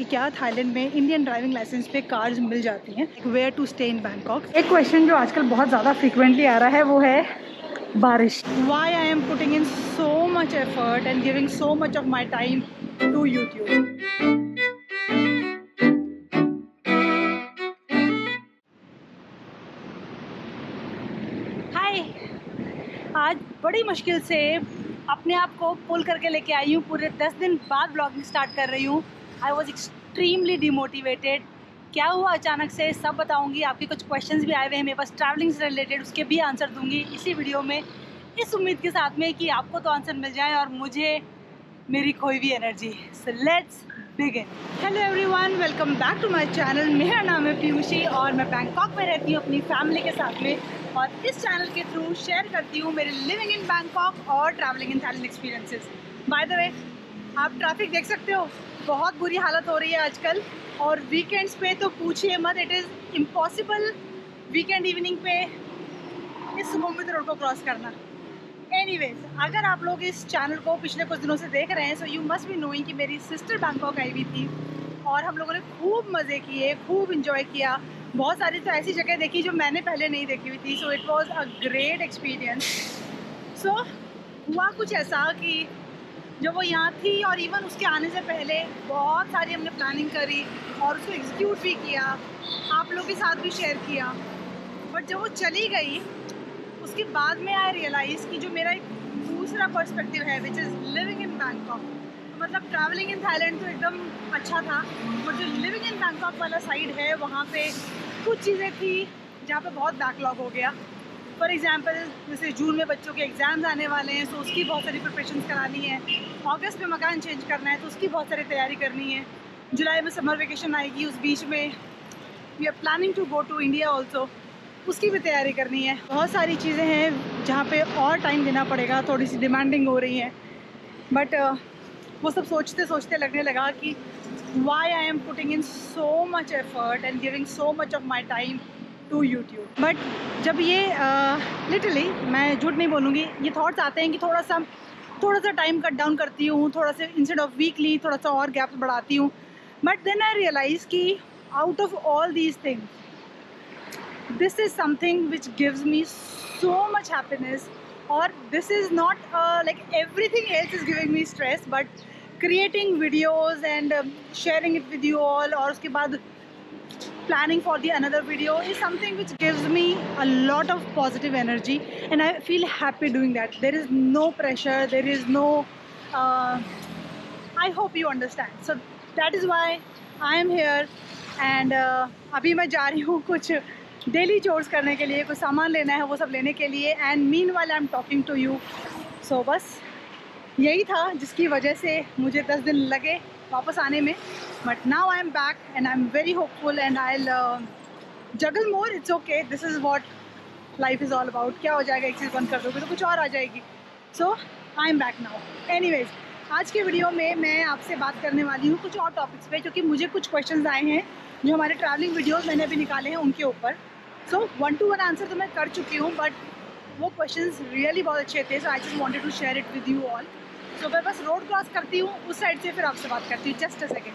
क्या थाईलैंड में Indian driving license पे कार्स मिल जाती हैं? Where to stay in Bangkok. एक क्वेश्चन जो आजकल बहुत ज़्यादा फ्रीक्वेंटली आ रहा है वो है बारिश। Why I am putting in so much effort and giving so much of my time to YouTube. Hi, आज बड़ी मुश्किल से अपने आप को पुल करके लेके आई हूँ। पूरे 10 दिन बाद ब्लॉगिंग स्टार्ट कर रही हूँ। I was extremely demotivated. क्या हुआ अचानक से सब बताऊँगी। आपके कुछ क्वेश्चंस भी आए हुए हैं मेरे पास ट्रैवलिंग से रिलेटेड, उसके भी आंसर दूँगी इसी वीडियो में, इस उम्मीद के साथ में कि आपको तो आंसर मिल जाए और मुझे मेरी खोई हुई energy. So let's begin. Hello everyone, welcome back to my channel. मेरा नाम है पीयूषी और मैं बैंकॉक में रहती हूँ अपनी फैमिली के साथ में, और इस चैनल के थ्रू शेयर करती हूँ मेरे लिविंग इन बैंकॉक और travelling in Thailand experiences. By the way, आप ट्रैफिक देख सकते हो, बहुत बुरी हालत हो रही है आजकल, और वीकेंड्स पे तो पूछिए मत। It is impossible weekend evening पे इस सुगमवित रोड को क्रॉस करना। एनीवेज, अगर आप लोग इस चैनल को पिछले कुछ दिनों से देख रहे हैं so you must be knowing कि मेरी सिस्टर बैंकॉक आई हुई थी और हम लोगों ने खूब मज़े किए, खूब इंजॉय किया। बहुत सारी तो ऐसी जगह देखी जो मैंने पहले नहीं देखी हुई थी। So it was a great experience. So हुआ कुछ ऐसा कि जब वो यहाँ थी और इवन उसके आने से पहले बहुत सारी हमने प्लानिंग करी और उसको एग्जीक्यूट भी किया, आप लोग के साथ भी शेयर किया। बट जब वो चली गई उसके बाद में आई रियलाइज़ कि जो मेरा एक दूसरा पर्सपेक्टिव है which is living in Bangkok, मतलब ट्रैवलिंग इन थाईलैंड तो एकदम अच्छा था, बट जो लिविंग इन बैंकॉक वाला साइड है वहाँ पे कुछ चीज़ें थी जहाँ पे बहुत बैकलॉग हो गया। फॉर एग्जांपल, जैसे जून में बच्चों के एग्ज़ाम्स आने वाले हैं, तो उसकी बहुत सारी प्रिपरेशंस करानी है। अगस्त में मकान चेंज करना है तो उसकी बहुत सारी तैयारी करनी है। जुलाई में समर वेकेशन आएगी, उस बीच में we are planning to go to India also, उसकी भी तैयारी करनी है। बहुत सारी चीज़ें हैं जहाँ पे और टाइम देना पड़ेगा, थोड़ी सी डिमांडिंग हो रही हैं। बट वो सब सोचते सोचते लगने लगा कि why I am putting in so much effort and giving so much of my time to YouTube. But जब ये लिटरली, मैं झूठ नहीं बोलूँगी, ये थॉट्स आते हैं कि थोड़ा सा टाइम कट डाउन करती हूँ, थोड़ा सा इंस्टेड ऑफ वीकली थोड़ा सा और गैप बढ़ाती हूँ। बट देन आई रियलाइज़ कि out of all these things, this is something which gives me so much happiness, or this is not like everything else is giving me stress, but creating videos and sharing it with you all, और उसके बाद planning for the another video is something which gives me a lot of positive energy and I feel happy doing that. There is no pressure, there is no I hope you understand. So that is why I am here and अभी मैं जा रही हूँ कुछ daily chores करने के लिए, कुछ सामान लेना है वो सब लेने के लिए, and meanwhile I am talking to you. So बस यही था जिसकी वजह से मुझे 10 दिन लगे वापस आने में, but now I am back and I am very hopeful and I will juggle more. It's okay, this is what life is all about. क्या हो जाएगा, एक चीज़ बंद कर दोगे तो कुछ और आ जाएगी। So I am back now. Anyways, आज के वीडियो में मैं आपसे बात करने वाली हूँ कुछ और टॉपिक्स पे, क्योंकि मुझे कुछ क्वेश्चंस आए हैं जो हमारे ट्रैवलिंग वीडियोस मैंने अभी निकाले हैं उनके ऊपर। सो 1-to-1 आंसर तो मैं कर चुकी हूँ, बट वो क्वेश्चंस रियली बहुत अच्छे थे, so I just wanted to share it with you all. So मैं बस रोड क्रॉस करती हूँ उस साइड से, फिर आपसे बात करती हूँ। Just a second.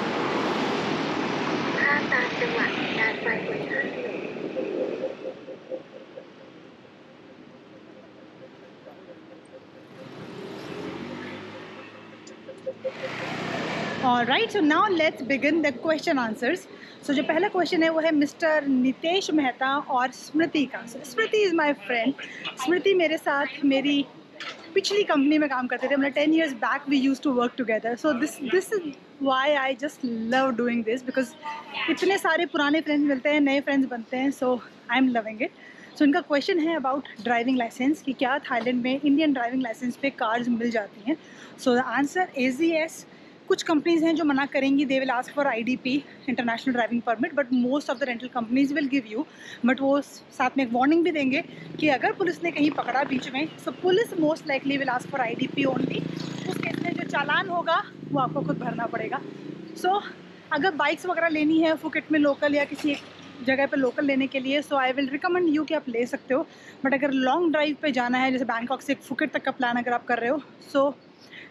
Alright, so now let's begin the question answers. So जो पहला क्वेश्चन है वो है मिस्टर नितेश मेहता और स्मृति का। So, Smriti is my friend. Smriti मेरे साथ मेरी पिछली कंपनी में काम करते थे। मतलब 10 years back we use to work together. So this is why I just love doing this, because इतने सारे पुराने फ्रेंड्स मिलते हैं, नए फ्रेंड्स बनते हैं। So I am loving it. So इनका क्वेश्चन है अबाउट ड्राइविंग लाइसेंस, कि क्या थाईलैंड में इंडियन ड्राइविंग लाइसेंस पे कार्स मिल जाती हैं। So the answer is yes. कुछ कंपनीज़ हैं जो मना करेंगी, they will ask for IDP, international driving permit, but most of the rental companies will give you. But वो साथ में एक वार्निंग भी देंगे कि अगर पुलिस ने कहीं पकड़ा बीच में, so police most likely will ask for IDP only. उस केस में जो चालान होगा वो आपको खुद भरना पड़ेगा। सो अगर बाइक्स वगैरह लेनी है फुकेट में लोकल या किसी एक जगह पे लोकल लेने के लिए, so I will recommend you कि आप ले सकते हो। बट अगर लॉन्ग ड्राइव पे जाना है, जैसे बैंकॉक से फुकेट तक का प्लान अगर आप कर रहे हो, so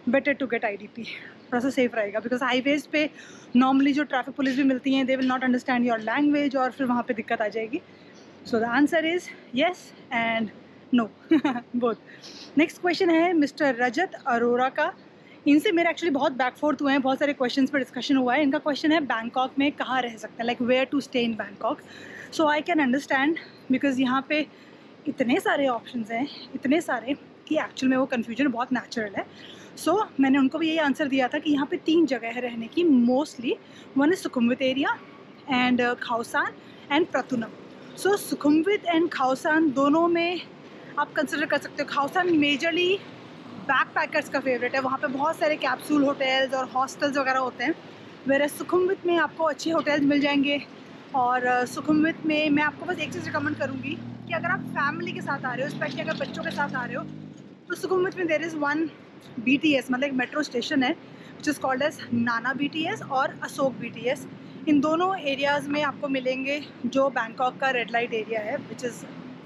better to get IDP, थोड़ा सा सेफ रहेगा, बिकॉज हाईवेज़ पे नॉर्मली जो ट्रैफिक पुलिस भी मिलती हैं they will not understand your language और फिर वहाँ पे दिक्कत आ जाएगी. So the answer is yes and no both. Next question है मिस्टर रजत अरोरा का. इनसे मेरे एक्चुअली बहुत बैकफोर्थ हुए हैं, बहुत सारे क्वेश्चंस पर डिस्कशन हुआ है. इनका क्वेश्चन है बैंकॉक में कहाँ रह सकते हैं, like where to stay in Bangkok. So I can understand, because यहाँ पे इतने सारे ऑप्शंस हैं, इतने सारे कि एक्चुअल में वो कन्फ्यूजन बहुत नेचुरल है. सो मैंने उनको भी यही आंसर दिया था कि यहाँ पे 3 जगह है रहने की mostly. One is Sukhumvit area and Khaosan and Pratunam. So Sukhumvit and Khaosan दोनों में आप कंसिडर कर सकते हो. खाउसान मेजरली बैक पैकर्स का फेवरेट है, वहाँ पे बहुत सारे कैप्सूल होटल्स और हॉस्टल्स वगैरह होते हैं. वेयर सुखुमवित में आपको अच्छे होटल्स मिल जाएंगे. और सुखुमवित में मैं आपको बस एक चीज़ रिकमेंड करूँगी कि अगर आप फैमिली के साथ आ रहे हो, स्पेशली अगर बच्चों के साथ आ रहे हो, तो सुखुमवित में देर इज़ वन BTS, मतलब एक मेट्रो स्टेशन है which is called as Nana BTS और अशोक BTS. इन दोनों एरियाज़ में आपको मिलेंगे जो बैंकॉक का रेड लाइट एरिया है, which is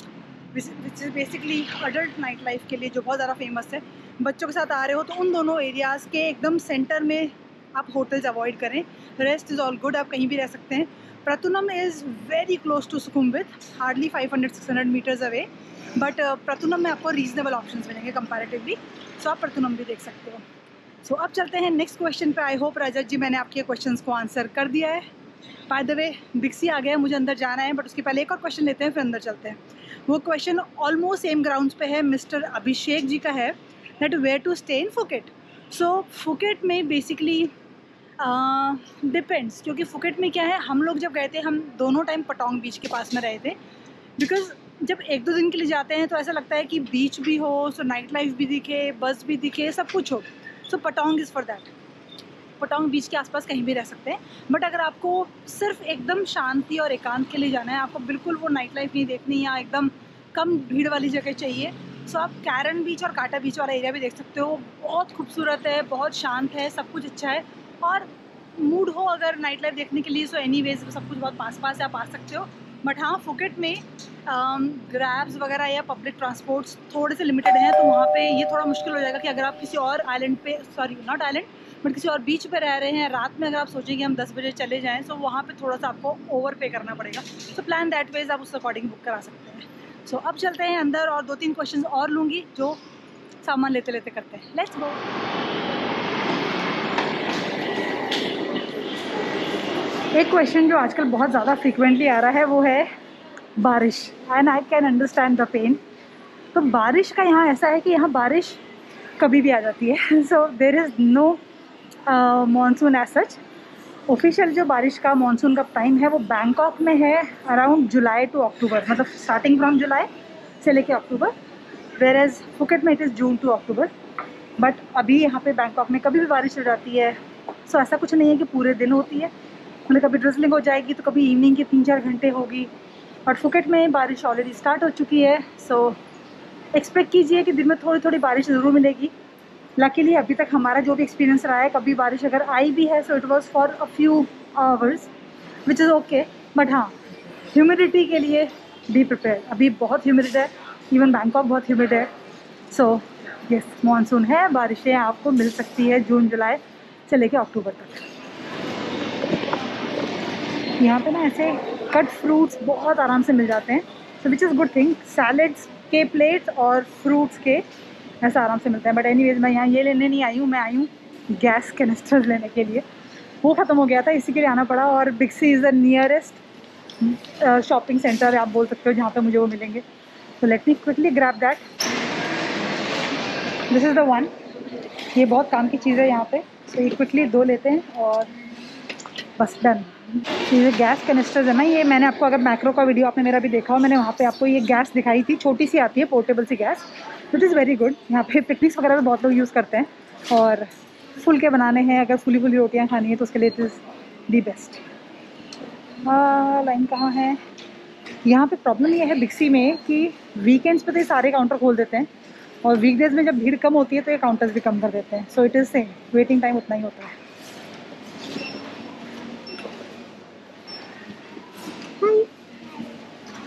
basically adult night life के लिए जो बहुत ज़्यादा फेमस है. बच्चों के साथ आ रहे हो तो उन दोनों एरियाज़ के एकदम सेंटर में आप होटल्स अवॉइड करें. रेस्ट इज़ ऑल गुड, आप कहीं भी रह सकते हैं. Pratunam is very close to Sukhumvit, hardly 500-600 metres away. But Pratunam में आपको रीजनेबल ऑप्शंस मिलेंगे कंपैरेटिवली. सो आप प्रतुनम भी देख सकते हो. सो अब चलते हैं नेक्स्ट क्वेश्चन पे. आई होप रजत जी मैंने आपके क्वेश्चंस को आंसर कर दिया है. बाय द वे बिक्सी आ गया है, मुझे अंदर जाना है, बट उसके पहले एक और क्वेश्चन लेते हैं फिर अंदर चलते हैं. वो क्वेश्चन ऑलमोस्ट सेम ग्राउंड्स पे है, मिस्टर अभिषेक जी का है, that where to stay in Phuket. So Phuket में बेसिकली डिपेंड्स, क्योंकि फुकेट में क्या है, हम लोग जब गए थे हम दोनों टाइम पटोंग बीच के पास में रहे थे. बिकॉज जब 1-2 दिन के लिए जाते हैं तो ऐसा लगता है कि बीच भी हो, सो नाइट लाइफ भी दिखे, बस भी दिखे, सब कुछ हो. So Patong is for that. Patong beach के आसपास कहीं भी रह सकते हैं. बट अगर आपको सिर्फ एकदम शांति और एकांत के लिए जाना है, आपको बिल्कुल वो नाइट लाइफ नहीं देखनी या एकदम कम भीड़ वाली जगह चाहिए, सो आप कैरन बीच और काटा बीच वाला एरिया भी देख सकते हो. बहुत खूबसूरत है, बहुत शांत है, सब कुछ अच्छा है. और मूड हो अगर नाइट लाइफ देखने के लिए, सो एनीवेज सब कुछ बहुत पास पास है, आप आ सकते हो. बट हाँ, फुकेट में ग्रैब्स वगैरह या पब्लिक ट्रांसपोर्ट्स थोड़े से लिमिटेड हैं, तो वहाँ पे ये थोड़ा मुश्किल हो जाएगा कि अगर आप किसी और आइलैंड पे, सॉरी नॉट आइलैंड बट किसी और बीच पे रह रहे हैं, रात में अगर आप सोचें कि हम 10 बजे चले जाएँ, सो वहाँ पे थोड़ा सा आपको ओवर पे करना पड़ेगा. सो प्लान दैट वेज, आप उस अकॉर्डिंग बुक करा सकते हैं. सो अब चलते हैं अंदर और 2-3 क्वेश्चन और लूँगी जो सामान लेते लेते करते हैं. Let's go. एक क्वेश्चन जो आजकल बहुत ज़्यादा फ्रीक्वेंटली आ रहा है वो है बारिश, and I can understand the pain. तो बारिश का यहाँ ऐसा है कि यहाँ बारिश कभी भी आ जाती है. So there is no monsoon as such. Official जो बारिश का मानसून का टाइम है वो बैंकॉक में है अराउंड जुलाई टू अक्टूबर, मतलब स्टार्टिंग फ्रॉम जुलाई से लेके अक्टूबर. वेर एज फुकेट में it is June to October. But अभी यहाँ पे बैंकॉक में कभी भी बारिश हो जाती है. सो ऐसा कुछ नहीं है कि पूरे दिन होती है, मतलब कभी ड्रिजलिंग हो जाएगी तो कभी इवनिंग के 3-4 घंटे होगी. और फुकेट में बारिश ऑलरेडी स्टार्ट हो चुकी है. सो एक्सपेक्ट कीजिए कि दिन में थोड़ी थोड़ी बारिश ज़रूर मिलेगी. लकीली अभी तक हमारा जो भी एक्सपीरियंस रहा है, कभी बारिश अगर आई भी है so it was for a few hours which is okay. But हाँ, ह्यूमिडिटी के लिए बी प्रिपेयर. अभी बहुत ह्यूमिड है, इवन बैंकॉक बहुत ह्यूमिड है. सो यस, मानसून है, बारिशें आपको मिल सकती है जून जुलाई से लेके अक्टूबर तक. यहाँ पे ना ऐसे कट फ्रूट्स बहुत आराम से मिल जाते हैं, so which is good thing. Salads के प्लेट्स और फ्रूट्स के ऐसा आराम से मिलते हैं. बट एनीवेज मैं यहाँ ये लेने नहीं आई हूँ, मैं आई हूँ गैस कैनिस्टर्स लेने के लिए. वो ख़त्म हो गया था, इसी के लिए आना पड़ा. और Big C is the nearest shopping centre आप बोल सकते हो जहाँ पे मुझे वो मिलेंगे. तो let me quickly grab that. This is the one. ये बहुत काम की चीज़ है यहाँ पे. सो ये क्विकली 2 लेते हैं और बस डन. ये गैस कैनिस्टर्स है ना, ये मैंने आपको, अगर मैक्रो का वीडियो आपने मेरा भी देखा हो, मैंने वहाँ पे आपको ये गैस दिखाई थी. छोटी सी आती है, पोर्टेबल सी gas. It is very good. यहाँ पे पिकनिक्स वगैरह में बहुत लोग यूज़ करते हैं. और फुलके बनाने हैं, अगर फुली रोटियाँ खानी है तो उसके लिए it is the best. Line कहाँ है? यहाँ पे प्रॉब्लम ये है बिक्सी में कि वीकेंड्स पे तो ये सारे काउंटर खोल देते हैं, और वीकडेज़ में जब भीड़ कम होती है तो ये काउंटर्स भी कम कर देते हैं. So it is same, waiting time उतना ही होता है.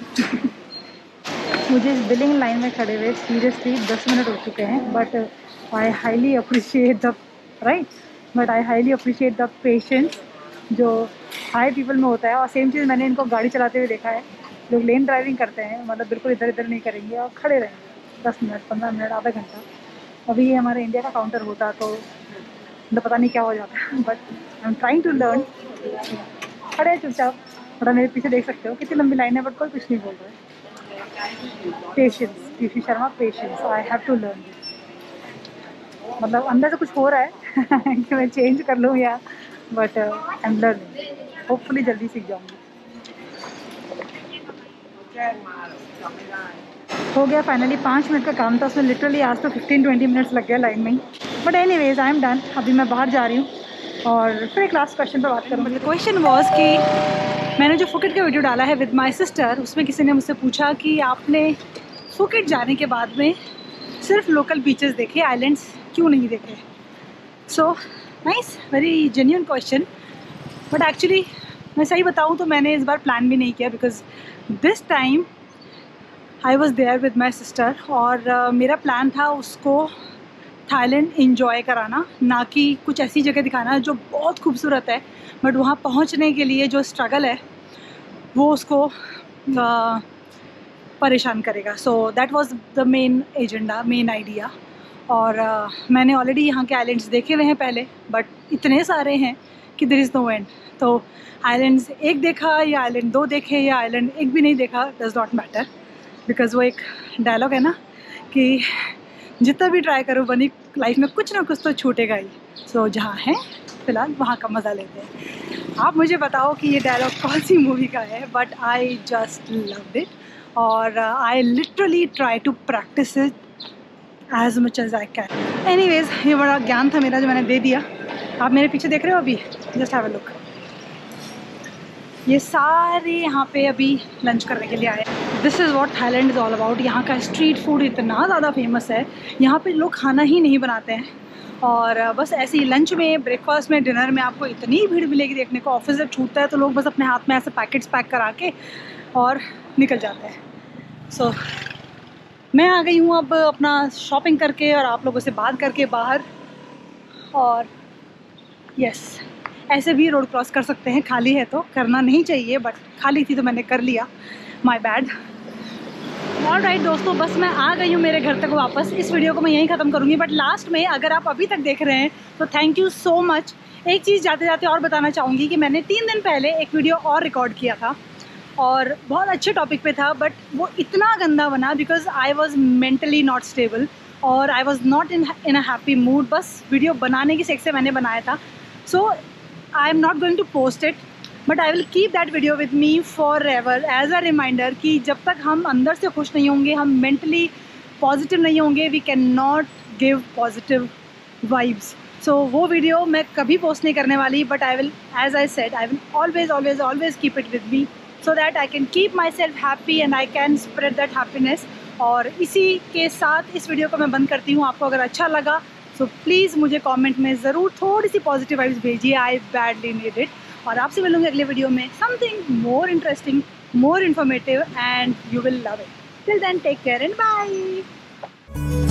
मुझे इस बिलिंग लाइन में खड़े हुए सीरियसली 10 मिनट हो चुके हैं. But I highly appreciate the but I highly appreciate the patience जो हाई पीपल में होता है। और सेम चीज़ मैंने इनको गाड़ी चलाते हुए देखा है। लोग लेन ड्राइविंग करते हैं, मतलब बिल्कुल इधर इधर नहीं करेंगे और खड़े रहेंगे 10 मिनट 15 मिनट आधा घंटा। अभी ये हमारे इंडिया का काउंटर होता तो मतलब पता नहीं क्या हो जाता है, but I am trying to learn. खड़े चुपचाप, थोड़ा मेरे पीछे देख सकते हो कितनी लंबी लाइन है, बट कोई कुछ नहीं बोल रहा है। Patience, PC Sharma, patience, I have to learn. मतलब अंदर से कुछ हो रहा है कि मैं चेंज कर लूँ या, but I am learning. Hopefully जल्दी सीख जाऊँगी। हो गया फाइनली 5 मिनट का काम था, उसमें लिटरली आज तो 15-20 मिनट्स लग गया लाइन में ही। But anyways I am done. अभी मैं बाहर जा रही हूँ और फिर एक लास्ट क्वेश्चन पर बात करूँगी। क्वेश्चन वॉज कि मैंने जो फुकेट का वीडियो डाला है विद माई सिस्टर, उसमें किसी ने मुझसे पूछा कि आपने फुकेट जाने के बाद में सिर्फ लोकल बीचेस देखे, आइलैंड्स क्यों नहीं देखे? So nice, very genuine question. But actually मैं सही बताऊँ तो मैंने इस बार प्लान भी नहीं किया, because this time I was there with my sister और मेरा प्लान था उसको थाईलैंड इंजॉय कराना, ना कि कुछ ऐसी जगह दिखाना जो बहुत खूबसूरत है बट वहाँ पहुँचने के लिए जो स्ट्रगल है वो उसको परेशान करेगा। So that was the main agenda, main idea. और मैंने ऑलरेडी यहाँ के आइलैंड्स देखे हुए हैं पहले, बट इतने सारे हैं कि देयर इज़ नो एंड। तो आइलैंड्स एक देखा या आइलैंड 2 देखे या आइलैंड एक भी नहीं देखा, डज़ नॉट मैटर, बिकॉज़ वो एक डायलॉग है ना कि जितना भी ट्राई करो बनी लाइफ में कुछ ना कुछ तो छूटेगा ही। सो जहाँ है फ़िलहाल वहाँ का मज़ा लेते हैं। आप मुझे बताओ कि ये डायलॉग कौन सी मूवी का है, but I just loved it और I literally try to practice it as much as I can. Anyways, ये बड़ा ज्ञान था मेरा जो मैंने दे दिया। आप मेरे पीछे देख रहे हो अभी, जस्ट हैव अ लुक। ये सारे यहाँ पे अभी लंच करने के लिए आए। This is what Thailand is all about. यहाँ का स्ट्रीट फूड इतना ज़्यादा फेमस है, यहाँ पे लोग खाना ही नहीं बनाते हैं और बस ऐसे ही लंच में, ब्रेकफास्ट में, डिनर में आपको इतनी भीड़ मिलेगी देखने को। ऑफिस जब छूटता है तो लोग बस अपने हाथ में ऐसे पैकेट्स पैक करा के और निकल जाते हैं। सो मैं आ गई हूँ अब अपना शॉपिंग करके और आप लोगों से बात करके बाहर। और यस, ऐसे भी रोड क्रॉस कर सकते हैं, खाली है तो। करना नहीं चाहिए बट खाली थी तो मैंने कर लिया, माय बैड। ऑलराइट दोस्तों, बस मैं आ गई हूँ मेरे घर तक वापस। इस वीडियो को मैं यहीं ख़त्म करूँगी, बट लास्ट में अगर आप अभी तक देख रहे हैं तो थैंक यू सो मच। एक चीज़ जाते जाते और बताना चाहूँगी कि मैंने 3 दिन पहले एक वीडियो और रिकॉर्ड किया था और बहुत अच्छे टॉपिक पे था, बट वो इतना गंदा बना because I was mentally not stable और I was not in a happy mood. बस वीडियो बनाने की सेक से मैंने बनाया था। So I am not going to post it, but I will keep that video with me forever as a reminder कि जब तक हम अंदर से खुश नहीं होंगे, हम मेंटली पॉजिटिव नहीं होंगे, we can not give positive vibes. So वो वीडियो मैं कभी पोस्ट नहीं करने वाली, but I will, as I said, I will always always always keep it with me so that I can keep myself happy and I can spread that happiness. और इसी के साथ इस वीडियो को मैं बंद करती हूँ। आपको अगर अच्छा लगा सो प्लीज़ मुझे कमेंट में ज़रूर थोड़ी सी पॉजिटिव वाइब्स भेजिए, आई बैडली नीड इट। और आपसे मिलूंगी अगले वीडियो में, something more interesting, more informative, and you will love it. Till then take care and bye.